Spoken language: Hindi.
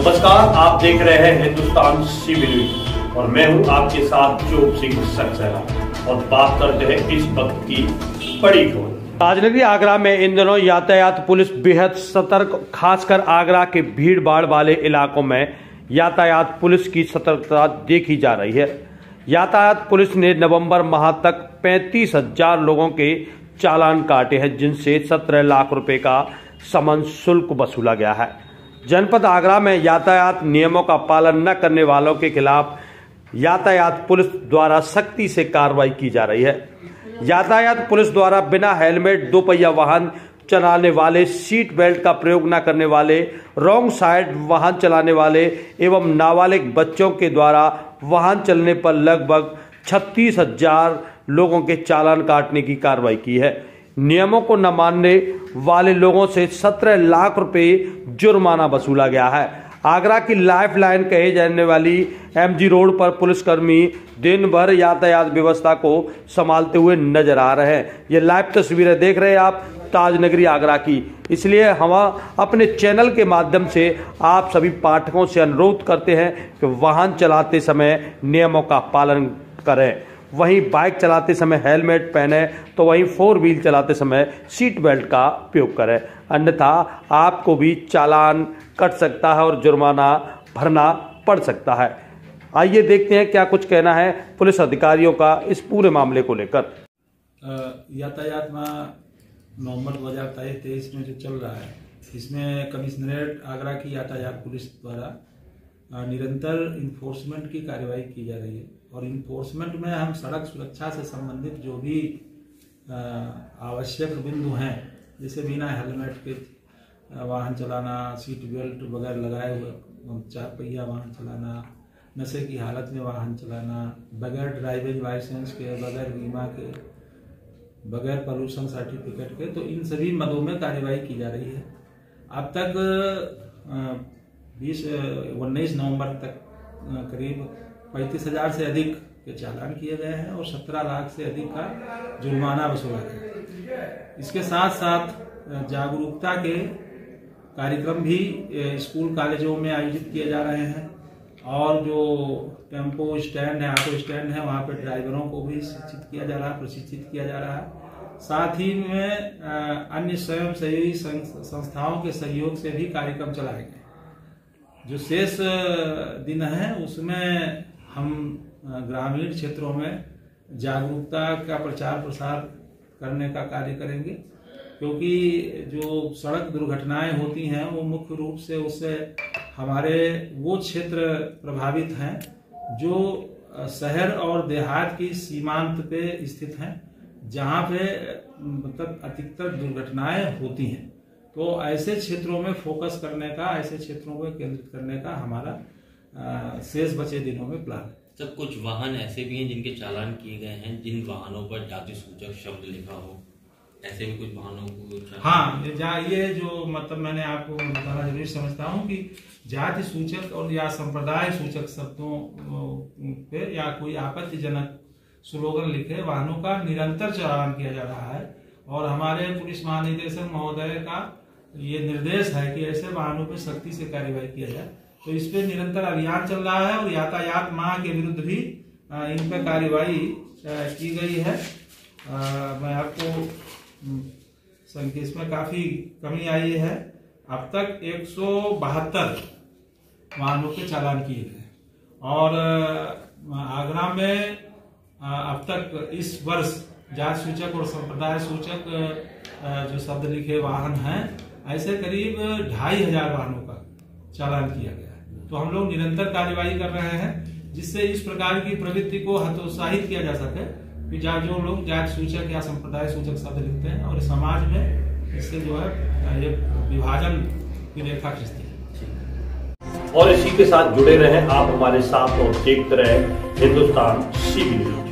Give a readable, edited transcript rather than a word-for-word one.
नमस्कार, आप देख रहे हैं हिंदुस्तान सीबी न्यूज और मैं हूं आपके साथ चोप सिंह सक्सेना और बात करते हैं इस वक्त की बड़ी खबर। ताजनगरी आगरा में इन दिनों यातायात पुलिस बेहद सतर्क, खासकर आगरा के भीड़ भाड़ वाले इलाकों में यातायात पुलिस की सतर्कता देखी जा रही है। यातायात पुलिस ने नवंबर माह तक 35,000 लोगों के चालान काटे हैं, जिनसे 17 लाख रुपए का समन शुल्क वसूला गया है। जनपद आगरा में यातायात नियमों का पालन न करने वालों के खिलाफ यातायात पुलिस द्वारा सख्ती से कार्रवाई की जा रही है। यातायात पुलिस द्वारा बिना हेलमेट, दोपहिया वाहन चलाने वाले, सीट बेल्ट का प्रयोग न करने वाले, रॉन्ग साइड वाहन चलाने वाले एवं नाबालिग बच्चों के द्वारा वाहन चलने पर लगभग 36,000 लोगों के चालान काटने की कार्रवाई की है। नियमों को न मानने वाले लोगों से 17 लाख रुपए जुर्माना वसूला गया है। आगरा की लाइफ लाइन कहे जाने वाली एमजी रोड पर पुलिसकर्मी दिन भर यातायात व्यवस्था को संभालते हुए नजर आ रहे हैं। ये लाइव तस्वीरें देख रहे हैं आप ताजनगरी आगरा की। इसलिए हम अपने चैनल के माध्यम से आप सभी पाठकों से अनुरोध करते हैं कि वाहन चलाते समय नियमों का पालन करें। वहीं बाइक चलाते समय हेलमेट पहने तो वहीं 4 व्हील चलाते समय सीट बेल्ट का उपयोग करें, अन्यथा आपको भी चालान कट सकता है और जुर्माना भरना पड़ सकता है। आइए देखते हैं क्या कुछ कहना है पुलिस अधिकारियों का इस पूरे मामले को लेकर। यातायात में नवंबर 2023 में जो चल रहा है, इसमें कमिश्नरेट आगरा की यातायात पुलिस द्वारा निरंतर इन्फोर्समेंट की कार्रवाई की जा रही है और इन्फोर्समेंट में हम सड़क सुरक्षा से संबंधित जो भी आवश्यक बिंदु हैं, जैसे बिना हेलमेट के वाहन चलाना, सीट बेल्ट बगैर लगाए हुए 4 पहिया वाहन चलाना, नशे की हालत में वाहन चलाना, बगैर ड्राइविंग लाइसेंस के, बगैर बीमा के, बगैर पोल्यूशन सर्टिफिकेट के, तो इन सभी मदों में कार्रवाई की जा रही है। अब तक 19 नवंबर तक करीब 35,000 से अधिक के चालान किए गए हैं और 17 लाख से अधिक का जुर्माना वसूला गया। इसके साथ साथ जागरूकता के कार्यक्रम भी स्कूल कॉलेजों में आयोजित किए जा रहे हैं और जो टेम्पो स्टैंड है, ऑटो स्टैंड है, वहाँ पे ड्राइवरों को भी शिक्षित किया जा रहा है, प्रशिक्षित किया जा रहा है। साथ ही में अन्य स्वयंसेवी संस्थाओं के सहयोग से भी कार्यक्रम चलाए गए। जो शेष दिन है उसमें हम ग्रामीण क्षेत्रों में जागरूकता का प्रचार प्रसार करने का कार्य करेंगे, क्योंकि जो सड़क दुर्घटनाएं होती हैं वो मुख्य रूप से उससे हमारे वो क्षेत्र प्रभावित हैं जो शहर और देहात की सीमांत पे स्थित हैं, जहां पे मतलब अधिकतर दुर्घटनाएं होती हैं। तो ऐसे क्षेत्रों में फोकस करने का, ऐसे क्षेत्रों को केंद्रित करने का हमारा शेष बचे दिनों में प्लान है। सर, कुछ वाहन ऐसे भी हैं जिनके चालान किए गए हैं, जिन वाहनों पर जाति सूचक शब्द लिखा हो, ऐसे भी कुछ वाहनों को हाँ, ये जो मतलब मैंने आपको बताना जरूरी समझता हूँ कि जाति सूचक और या संप्रदाय सूचक शब्दों पे या कोई आपत्तिजनक स्लोगन लिखे वाहनों का निरंतर चालान किया जा रहा है और हमारे पुलिस महानिदेशक महोदय का ये निर्देश है कि ऐसे वाहनों पर सख्ती से कार्रवाई किया जाए। तो इस पे निरंतर अभियान चल रहा है और यातायात माह के विरुद्ध भी इन पर कार्रवाई की गई है। मैं आपको संकेत में काफी कमी आई है। अब तक 172 वाहनों के चालान किए गए और आगरा में अब तक इस वर्ष जाति सूचक और संप्रदाय सूचक जो शब्द लिखे वाहन हैं, ऐसे करीब 2,500 वाहनों का चालान किया गया है। तो हम लोग निरंतर कार्यवाही कर रहे हैं जिससे इस प्रकार की प्रवृत्ति को हतोत्साहित किया जा सके कि जो लोग जाति सूचक या संप्रदाय सूचक शब्द लिखते हैं और समाज में इससे जो है ये विभाजन की रेखा खींचती है। और इसी के साथ जुड़े रहें आप हमारे साथ और देखते रहें हिंदुस्तान सीबी न्यूज।